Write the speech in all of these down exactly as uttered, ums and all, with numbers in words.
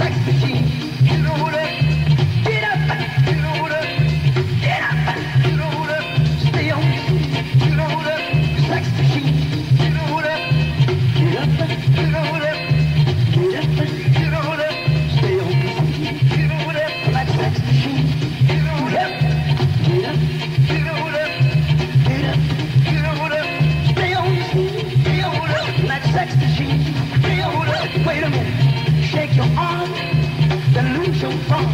sex machine. Get on up, get up, get on up, get up, get on up, stay on your feet. Get on up, sex machine. Get on up, get up, get on up, get up, get on up, stay on your feet. Get on up, like sex machine. Get on up, get up, get on up, get up, get on up, stay on your feet. Stay on up, like sex machine. Stay on up, wait a minute, shake your arm, then lose your thumb.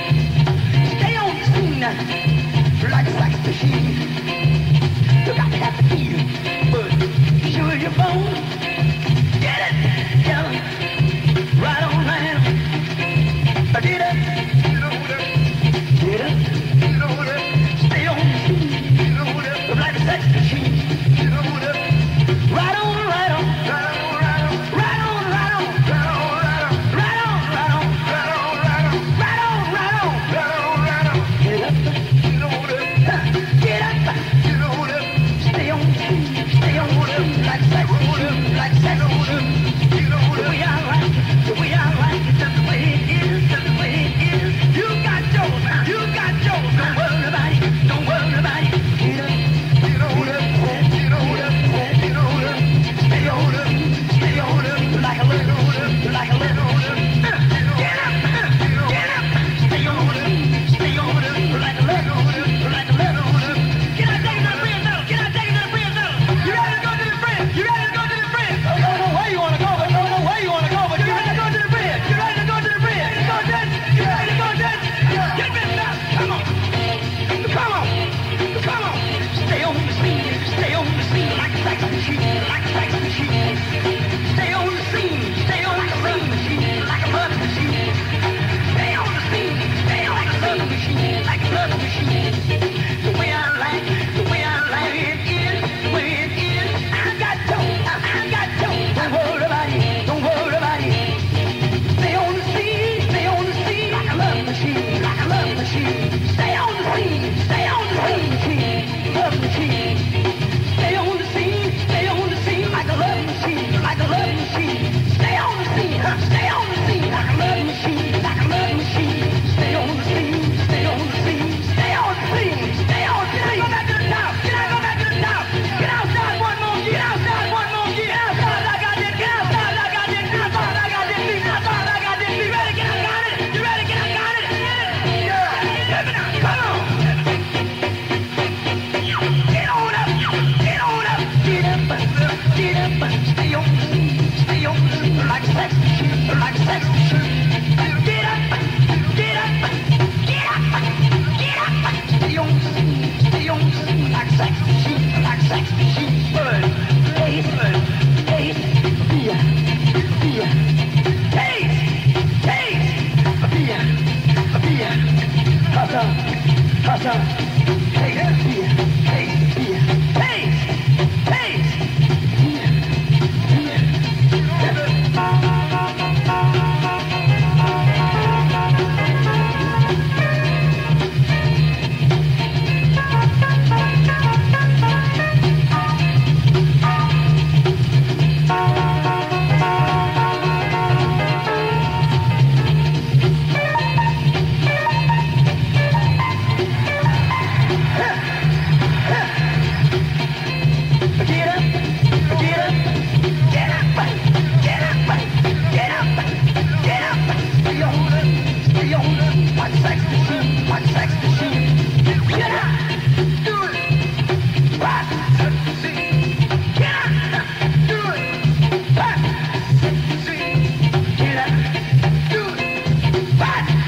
Stay on the scene like a sex machine. You got to have the feel, but sure your bone. Get it, get it, right on, right on. Get up, get up, get up, get up. Stay on the scene, get up, like a sex machine. Get up, right on, right on, right on, right on, right on, right on, right on, right on, right on, right on, right on, right on, right on, right on, right on, right on. Get up, get up, get up, get up. Stay on the scene, stay on the scene, like sex machine, like sex machine. The way I like it, the way I like it, just the way it is, just the way it is. You got yours, you got yours. Don't worry about it, don't worry about it. Get up, get on up, get on up, get on up. Stay on up, stay on up, like a little, like a little. Get up, get up, stay on up, stay on up, like a little, like a little. Get out, take another friend, though. Get out, take another friend, though. You ready to go to the friend? You ready to go to the friend? I don't know where you want to go, but I don't know where you want to go, but you ready to go to the friend? You ready to go to the friend? You go, Dad? You ready to go, Dad? Get this up. Come on. Come on. Come on. Stay on the scene. Stay on the scene like a sex machine. Like a sex machine. Stay on the scene. Stay on the scene machine. Like a love machine. Stay on the scene. Stay on the love machine. Like a love machine. The way I like, the way I like it is, the way it is. I got dope. I got dope. Don't worry about it. Don't worry about it. Stay on the scene. Stay on the scene like a love machine. Like a love machine. Stay on the scene. Stay on the scene machine. Love machine. Stay on the scene. Stay on the scene like a love machine. Like a love machine. Stay on the scene. Huh? Stay on the scene like a love machine. Like a love machine. Stay on the scene. Stay on the scene. Stay on the scene. Stay on the scene. Go back to the top. Get out. Go back to the top. Get outside one more. Get outside one more. Get outside. I got this. Get outside. I got this. Get outside. I got this. Get outside. I got this. You ready? Get out. Got it. You ready? Get out. Got it. Yeah. Come on. Get on up. Get on up. Get up. Get up. Stay on the scene. Stay on the scene like a sex machine. Like a sex machine. Get up. Get up. Get up. Get up. Stay on the scene. Stay on the scene like a sex machine. Like a sex machine. Bird. Taste. Taste. Beer. Beer. Taste. Taste. Beer. Beer. Hustle. Hustle. Taste. Beer. Taste. Beer. Taste. Taste. Beer. Beer. What?